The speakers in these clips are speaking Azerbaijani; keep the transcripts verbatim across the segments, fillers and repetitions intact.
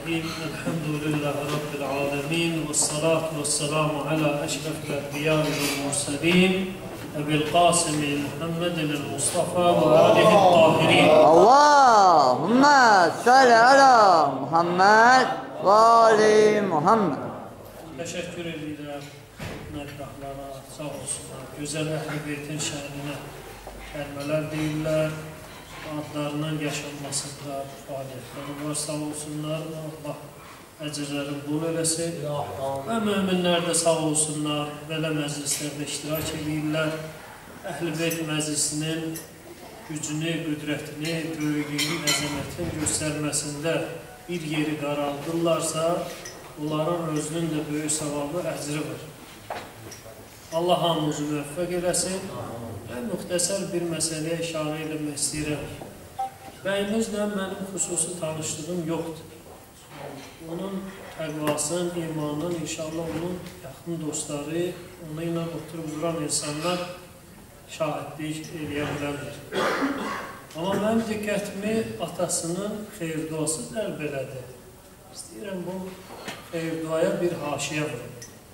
Bismillahirrahmanirrahim. Elhamdülillahi Rabbil alemin. Vessalatu vesselamu ala eşrefil enbiya'i vel murselin. Ebil Qasimi Muhammedin Mustafa ve alihi tahirin. Allahümme salli ala Muhammed ve ali Muhammed. Teşekkür edirəm mədahlara, sağ olsunlar. Gözəl Əhl-i Beytin şəhərinə kəlmələr deyirlər. Adlarının yaşanmasında fəaliyyətləri var, sağ olsunlar. Allah əcrlərini bol eləsin. Və möminlər də sağ olsunlar. Belə məclislərdə iştirak edirlər. Əhl-i Beyt məclisinin gücünü, qüdrətini, böyüklüyünü, əzəmətini göstərməsində bir yeri qaraldırlarsa, onların özünün də böyük savabı, əcri var. Allah hamımızı müvəffəq eləsin. Mən müxtəsər bir məsələyə işarə eləmək istəyirəm. Bəyimizlə mənim xüsusi tanışlığım yoxdur. Onun təqvasının, imanının, inşallah onun yaxın dostları, onunla oturub duran insanlar şahidlik eləyə bilərlər. Amma mənim diqqətimi atasının xeyir duası dərb elədi. İstəyirəm bu xeyir duaya bir haşiyə vurur.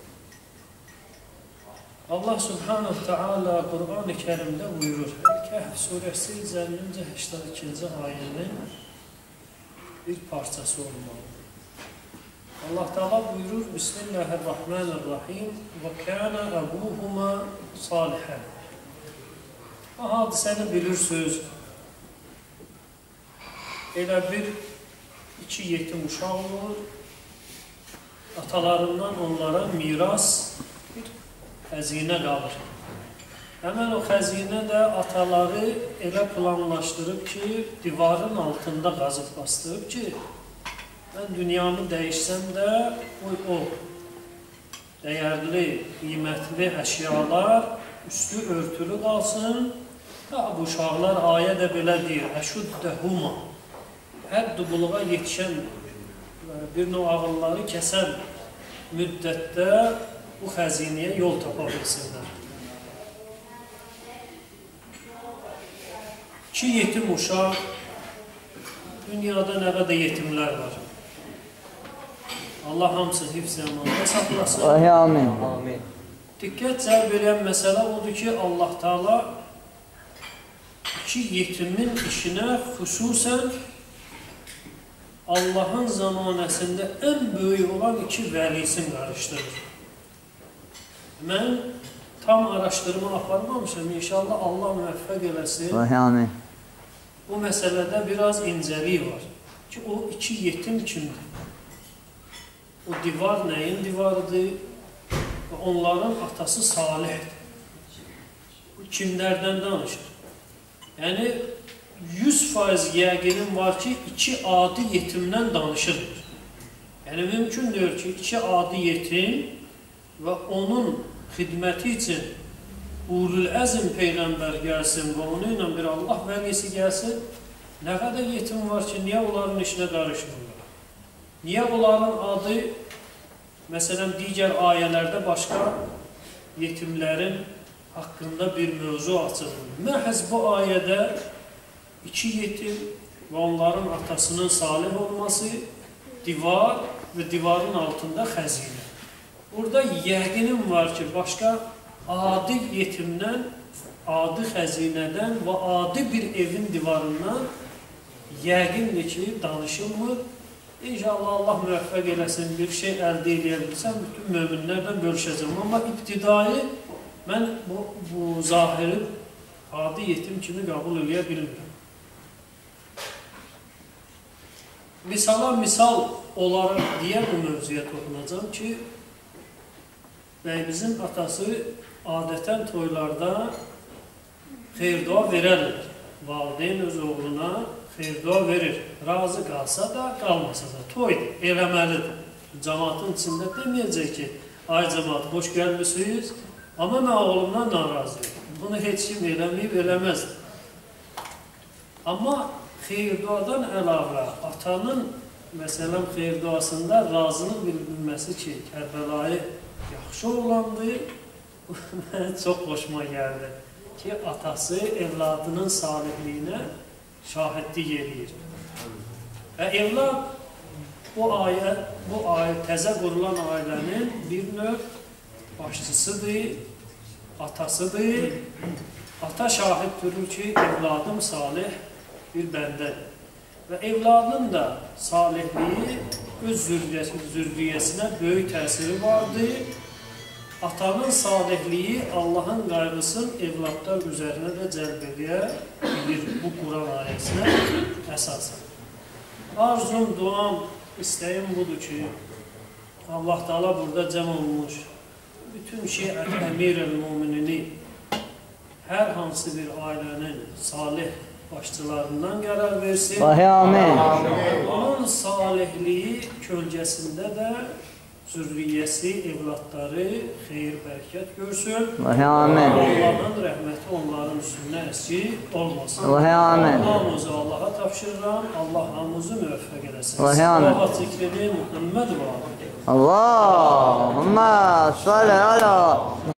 Allah Subhanahu Teala Kur'an-ı Kerim'de buyurur. Kehf suresi üzerinince səksən ikinci ayənin bir parçası olmalı. Allah Teala buyurur. Bismillahirrahmanirrahim. Ve kana abuhuma salihen. Bu hadisəni bilirsiniz. Elə bir iki yetim uşaq olur. Atalarından onlara miras bir xəzinə qalır. Həmən o xəzinə də ataları elə planlaşdırıb ki, divarın altında qazıb bastırıb ki, mən dünyanı dəyişsəm də o dəyərli, qiymətli əşyalar üstü örtülü qalsın. Bu uşaqlar ayə də belə deyir, əşuddəhuma, hədd-i buluğa yetişən, bir növ ağılları kəsən müddətdə bu xəzinəyə yol tapa bilsinlər. İki yetim uşaq, dünyada nə qədər yetimlər var. Allah hamısı hifz əmanında saxlasın. Amin. Diqqət cəlb edən məsələ odur ki, Allah Teala iki yetimin işinə xüsusən Allahın zamanəsində ən böyük olan iki vəlisin qarışdırır. Mən tam araşdırma aparmamışam. İnşallah Allah müvəffəq eləsin. Bu məsələdə biraz incəlik var. Ki, o iki yetim kimdir? O divar nəyin divarıdır? Onların atası Salihdir. Bu kimlərdən danışır? Yəni, yüz faiz yəqinim var ki, iki adi yetimdən danışılır. Yəni, mümkün deyil ki, iki adi yetim və onun xidməti üçün Ulul Əzm Peyğəmbər gəlsin və onu ilə bir Allah vəlisi gəlsin. Nə qədər yetim var ki, niyə onların işinə qarışmırlar? Niyə onların adı, məsələn, digər ayələrdə başqa yetimlərin haqqında bir mövzu açılır. Məhz bu ayədə iki yetim və onların atasının salih olması, divar və divarın altında xəzinə. Burada yəqinim var ki, başqa adi yetimdən, adi xəzinədən və adi bir evin divarından yəqindir ki, danışılmır. İnşallah Allah müvəffəq eləsin, bir şey əldə edə bilsəm, bütün möminlərdən bölüşəcəm. Amma ibtidai mən bu, bu zahiri adi yetim kimi qəbul edə bilmirəm. Misala misal olaraq deyə bu mövzuya toxunacam ki, bəyimizin atası adətən toylarda xeyir-dua verərlər. Valideyn öz oğluna xeyir-dua verir. Razı qalsa da, qalmasa da. Toydur, eləməlidir. Cəmatın içində deməyəcək ki, ay cəmat, boş gəlmişsiniz, amma mən oğlumdan narazıyım. Bunu heç kim eləməyib, eləməz. Amma xeyir-duadan əlavə, atanın, məsələn, xeyir-duasında razılıq bilməsi ki, Kərbəlayı yaxşı oğlandı, mənə çox xoşuma gəldi ki, atası evladının salihliyinə şahidlik edir. Və evlad bu ayə, bu ayə təzə qurulan ailənin bir növ başçısıdır, atasıdır. Ata şahid durur ki, evladım salih bir bəndədir. Və evladın da salihliyi öz zürriyyəsinə böyük təsiri vardır. Atanın salihliyi Allahın qayğısını evladlar üzərinə də cəlb edə bilir bu Quran ayəsinə əsasən. Arzum, duam, istəyim budur ki, Allah Teala burada cəm olmuş bütün şiət əmir-el-muminini hər hansı bir ailənin salih başçılarından qərar versin. Amin. Onun salihliyi kölgəsində də zürriyyəsi, evladları xeyir, bərəkət görsün. Amin. Allahın rəhməti onların üstünə əski olmasın. Amin. Hamımızı Allaha tapşırıram. Allah hamımızı müvəffəq eləsin. Amin. Salavat zikreli Muhammed və Allahümme salli ala